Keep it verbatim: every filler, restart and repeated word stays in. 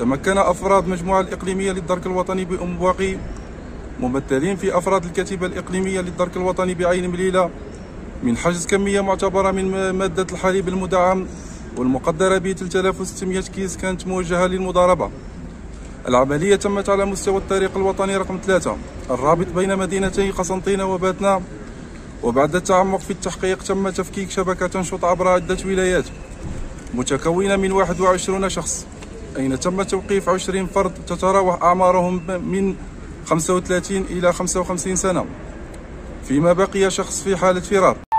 تمكن أفراد المجموعة الإقليمية للدرك الوطني بأم بواقي ممثلين في أفراد الكتيبة الإقليمية للدرك الوطني بعين مليلة من حجز كمية معتبرة من مادة الحليب المدعم والمقدرة ب ثلاثة آلاف وستمائة كيس كانت موجهة للمضاربة. العملية تمت على مستوى الطريق الوطني رقم ثلاثة الرابط بين مدينتي قسنطينة وباتنا، وبعد التعمق في التحقيق تم تفكيك شبكة تنشط عبر عدة ولايات متكونة من واحد وعشرين شخص، أين تم توقيف عشرين فرد تتراوح أعمارهم من خمسة وثلاثين إلى خمسة وخمسين سنة، فيما بقي شخص في حالة فرار.